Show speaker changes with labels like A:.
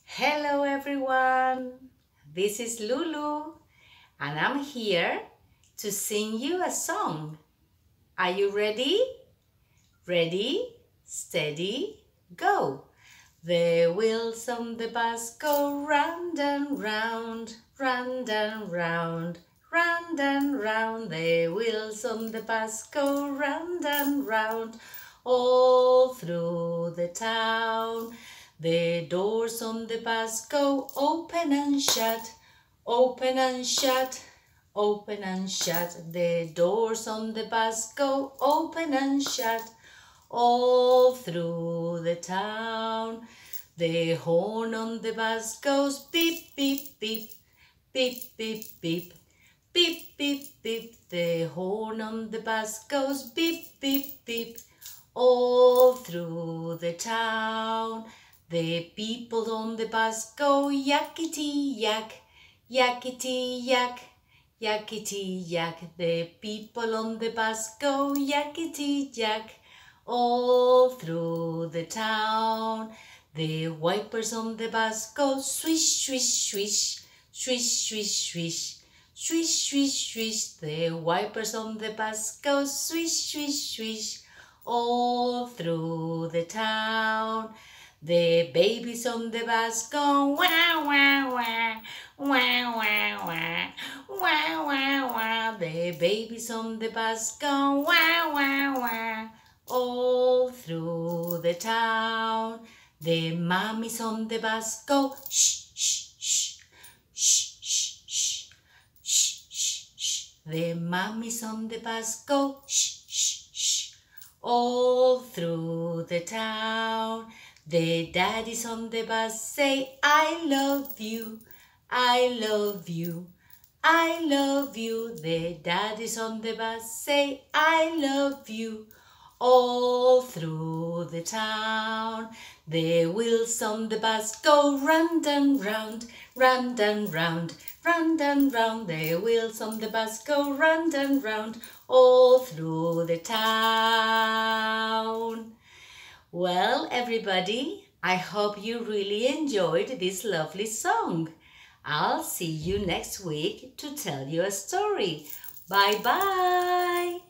A: Hello everyone, this is Lulu and I'm here to sing you a song. Are you ready? Ready, steady, go! The wheels on the bus go round and round, round and round, round and round. The wheels on the bus go round and round, all through the town. The doors on the bus go open and shut, open and shut, open and shut. The doors on the bus go open and shut, all through the town. The horn on the bus goes beep, beep, beep, beep, beep, beep, beep, beep, beep. The horn on the bus goes beep, beep, beep, all through the town. The people on the bus go yakety yak, yakety yak, yakety yak. The people on the bus go yakety yak, all through the town. The wipers on the bus go swish, swish, swish, swish, swish, swish, swish, swish, swish. The wipers on the bus go swish, swish, swish, all through the town. The babies on the bus go wah, wah, wah, wah, wah, wah, wah, wah, wah. The babies on the bus go wah, wah, wah, all through the town. The mummies on the bus go shh, shh, shh, shh, shh, shh, shh, shh, shh. The mummies on the bus go shh, shh, shh, all through the town. The daddies on the bus say, I love you, I love you, I love you. The daddies on the bus say, I love you, all through the town. The wheels on the bus go round and round, round and round, round and round. The wheels on the bus go round and round, all through the town. Well, everybody, I hope you really enjoyed this lovely song. I'll see you next week to tell you a story. Bye-bye.